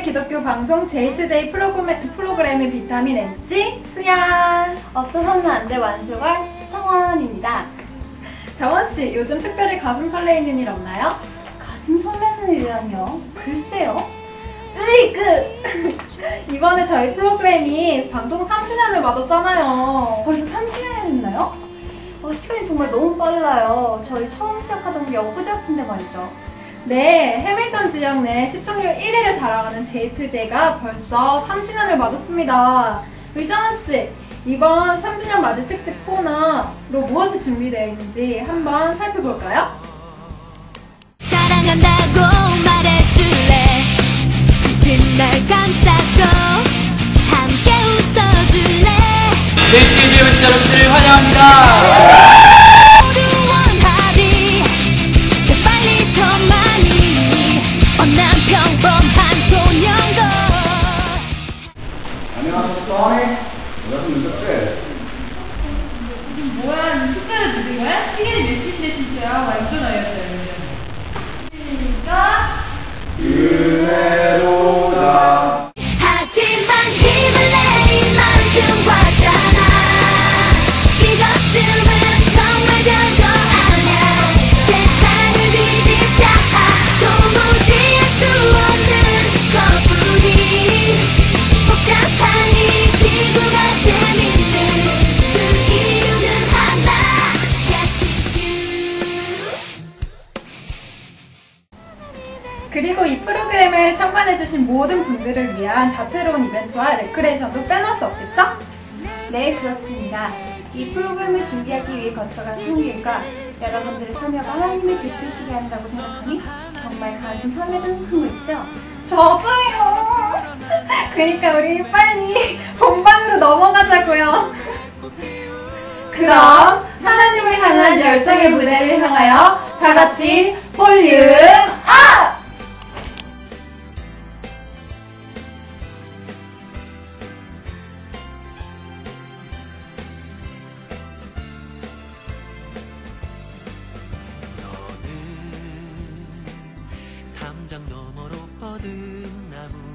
기독교 방송 J2J 프로그램의 비타민 MC 수연. 없어서는 안 될 완수걸 청원입니다. 정원씨, 요즘 특별히 가슴 설레이는 일 없나요? 가슴 설레는 일이라뇨? 글쎄요. 이번에 저희 프로그램이 방송 3주년을 맞았잖아요. 벌써 3주년이 됐나요? 시간이 정말 너무 빨라요. 저희 처음 시작하던 게 엊그제 같은데 말이죠. 네, 해밀턴 지역 내 시청률 1위를 자랑하는 J2J가 벌써 3주년을 맞았습니다. 정원씨, 이번 3주년 맞이 특집 코너로 무엇이 준비되어 있는지 한번 살펴볼까요? 사랑한다고 말해줄래. 지친 날 감싸고 함께 웃어줄래. J2J 여러분들 환영합니다. 모두 원하지 더 빨리 더 많이 난 평범한 소년도. 안녕하셨어요. 여러분 윤석재. 뭐야, 숫자를 누른 거야? 시계는 몇 시인데 진짜 완전 어이없어요. 시작! 그대로다. 하지만 힘을 내 이만큼 과잖아. 이것쯤은 정말 별거 아냐. 세상을 뒤집자 도무지 할 수 없는 것뿐이 복잡한 이 지구가 재밌지. 그 이유는 하나. Yes, it's you. 그리고 이 프로그램을 참관해주신 모든 분들을 위한 다채로운 이벤트와 레크레이션도 빼놓을 수 없겠죠? 네, 그렇습니다. 이 프로그램을 준비하기 위해 거쳐간 손길과 여러분들의 참여가 하나님을 기쁘시게 한다고 생각하니 정말 가슴 설레는 흥미있죠? 저도요. 그러니까 우리 빨리 본방으로 넘어가자고요. 그럼 하나님을 향한 열정의 무대를 향하여 다 같이 볼륨 업! 담장 너머로 뻗은 나무